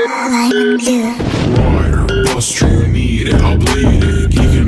Lime and blue. Rider, bust you need it, I'll bleed it. Geeking